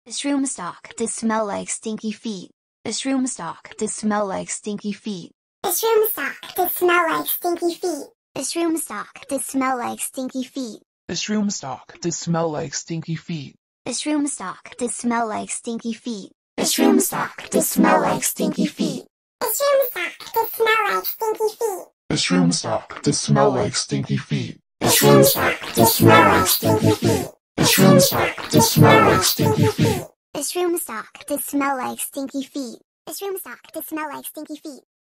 Shroom-O-Stock to smell like stinky feet. Shroom-O-Stock to smell like stinky feet. Shroom-O-Stock to smell like stinky feet. Shroom-O-Stock to smell like stinky feet. Shroom-O-Stock to smell like stinky feet. Shroom-O-Stock to smell like stinky feet. Shroom-O-Stock to smell like stinky feet. Shroom-O-Stock to smell like stinky feet. Shroom-O-Stock to smell like stinky feet. Shroom-O-Stock to smell like stinky feet. Shroom-O-Stock to smell like stinky feet. Shroom-O-Stock to smell like stinky feet. Shroom-O-Stock to smell like stinky feet.